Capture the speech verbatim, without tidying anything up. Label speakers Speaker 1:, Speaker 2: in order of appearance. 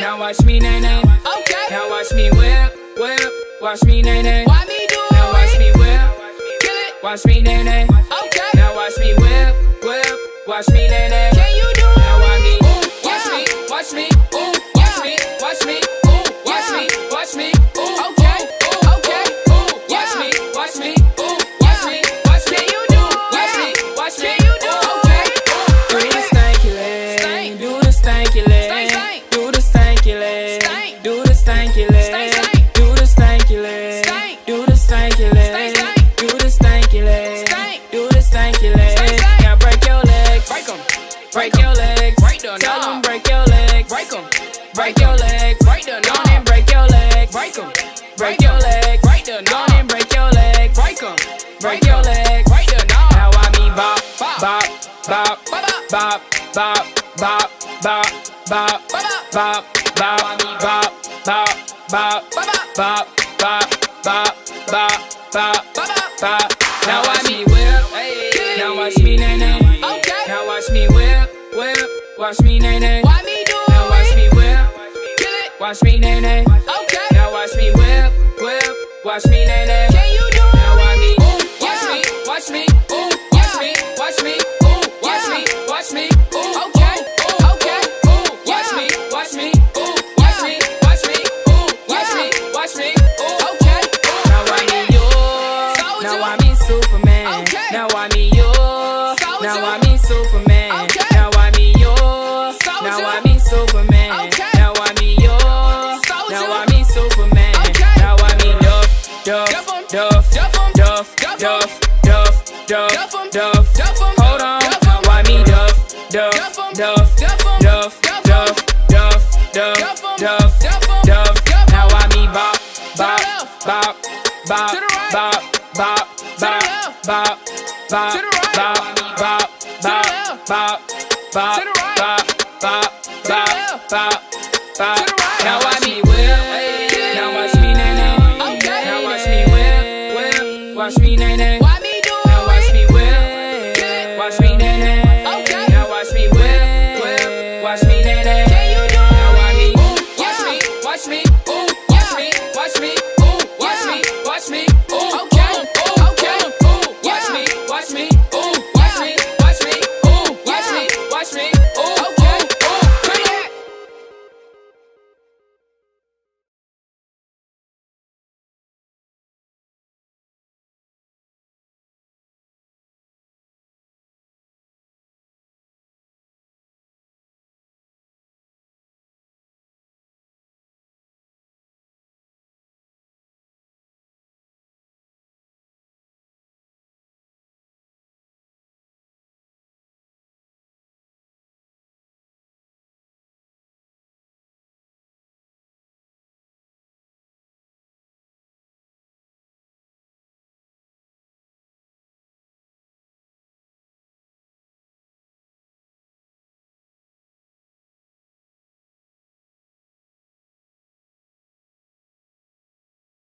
Speaker 1: Now watch me nay nay.
Speaker 2: Okay.
Speaker 1: Now watch me whip, whip. Watch me nay nay.
Speaker 2: Why me do it?
Speaker 1: Now watch me whip.
Speaker 2: Kill it.
Speaker 1: Watch me nay nay.
Speaker 2: Okay.
Speaker 1: Now watch me whip, whip. Watch me nay nay.
Speaker 2: Can you do it?
Speaker 1: Now watch me.
Speaker 2: Ooh,
Speaker 1: Watch
Speaker 2: yeah.
Speaker 1: me. Watch me. Ooh. Watch
Speaker 2: Yeah.
Speaker 1: me. Watch me. Ooh. Watch
Speaker 2: Yeah.
Speaker 1: me. Watch me. Ooh.
Speaker 2: Okay.
Speaker 1: Ooh.
Speaker 2: Okay.
Speaker 1: Ooh. Watch
Speaker 2: Yeah.
Speaker 1: me. Watch me. Ooh. Watch
Speaker 2: Yeah.
Speaker 1: me. Watch me.
Speaker 2: Can you do it?
Speaker 1: Watch
Speaker 2: Yeah.
Speaker 1: me. Watch me.
Speaker 2: Can you do it? Okay.
Speaker 1: Do the stanky leg.
Speaker 2: Stank.
Speaker 1: Do the stanky leg.
Speaker 2: Stank, stank.
Speaker 1: Do the stanky leg.
Speaker 2: Stank.
Speaker 1: Do the stanky leg.
Speaker 2: Stank, stank.
Speaker 1: Do the stanky leg.
Speaker 2: Stank.
Speaker 1: Do the stanky leg.
Speaker 2: Stank, stank.
Speaker 1: Do the stanky leg.
Speaker 2: Stank.
Speaker 1: Do the stanky leg.
Speaker 2: Stank, stank.
Speaker 1: Now break your legs.
Speaker 2: Break 'em.
Speaker 1: Break your legs.
Speaker 2: Break the
Speaker 1: Tell
Speaker 2: knob.
Speaker 1: them break your legs.
Speaker 2: Break 'em.
Speaker 1: Break your legs.
Speaker 2: Break the
Speaker 1: Go
Speaker 2: knob.
Speaker 1: on and break your legs.
Speaker 2: Break 'em.
Speaker 1: Break your legs.
Speaker 2: Break the
Speaker 1: Go on
Speaker 2: knob.
Speaker 1: and break your legs.
Speaker 2: Break 'em.
Speaker 1: Break your legs.
Speaker 2: Break the knob.
Speaker 1: Now I me bop,
Speaker 2: Bop.
Speaker 1: bop, bop,
Speaker 2: Bop,
Speaker 1: bop, bop, bop, bop, bop,
Speaker 2: Bop,
Speaker 1: bop, bop, I me bop, bop, bop,
Speaker 2: Bop,
Speaker 1: bop, bop, bop, bop, bop,
Speaker 2: Bop,
Speaker 1: bop. Now watch me whip,
Speaker 2: Hey.
Speaker 1: now watch me nay nay.
Speaker 2: Okay.
Speaker 1: Now watch me whip, whip, watch me nay nay.
Speaker 2: Why me do it?
Speaker 1: Now watch me whip,
Speaker 2: Kill it.
Speaker 1: watch me nay nay.
Speaker 2: Okay.
Speaker 1: Now watch me whip, whip, watch me nay nay.
Speaker 2: Can you do it?
Speaker 1: Now watch me,
Speaker 2: Ooh,
Speaker 1: watch
Speaker 2: yeah.
Speaker 1: me, watch me, ooh, watch
Speaker 2: Yeah.
Speaker 1: me, watch me, ooh, watch
Speaker 2: Yeah.
Speaker 1: me, watch me, ooh,
Speaker 2: Okay.
Speaker 1: ooh,
Speaker 2: Okay.
Speaker 1: ooh, ooh, watch
Speaker 2: Yeah.
Speaker 1: me, watch me, ooh, watch
Speaker 2: Yeah.
Speaker 1: me, watch me, ooh, watch
Speaker 2: Yeah.
Speaker 1: me, watch me, ooh,
Speaker 2: Okay.
Speaker 1: ooh. Now I me yours,
Speaker 2: Soldier.
Speaker 1: now I me Superman.
Speaker 2: Okay.
Speaker 1: Now I me yours,
Speaker 2: Soldier.
Speaker 1: now I me Superman.
Speaker 2: Okay.
Speaker 1: Now I me yours,
Speaker 2: Soldier.
Speaker 1: now I me Superman.
Speaker 2: Okay.
Speaker 1: Now I me yours,
Speaker 2: Soldier.
Speaker 1: now I me Superman.
Speaker 2: Okay.
Speaker 1: Now I me Duff, Duff,
Speaker 2: Duff 'em.
Speaker 1: Duff,
Speaker 2: Duff 'em.
Speaker 1: Duff,
Speaker 2: Duff 'em.
Speaker 1: Duff, Duff, Duff,
Speaker 2: Duff 'em.
Speaker 1: Duff,
Speaker 2: Duff 'em.
Speaker 1: Hold on,
Speaker 2: Duff 'em.
Speaker 1: why me Duff, Duff,
Speaker 2: Duff 'em.
Speaker 1: Duff,
Speaker 2: Duff 'em.
Speaker 1: Duff,
Speaker 2: Duff 'em.
Speaker 1: Duff, Duff, Duff,
Speaker 2: Duff 'em.
Speaker 1: Duff,
Speaker 2: Duff 'em.
Speaker 1: Duff.
Speaker 2: Duff 'em.
Speaker 1: Now why me bop, bop,
Speaker 2: left.
Speaker 1: bop, bop,
Speaker 2: To the right.
Speaker 1: bop, bop, bop,
Speaker 2: left.
Speaker 1: bop, bop,
Speaker 2: To the right.
Speaker 1: bop, bop, bop,
Speaker 2: left.
Speaker 1: bop, bop,
Speaker 2: To the right.
Speaker 1: bop, bop,
Speaker 2: To the
Speaker 1: bop,
Speaker 2: left.
Speaker 1: bop, bop.
Speaker 2: To the right.
Speaker 1: Now why me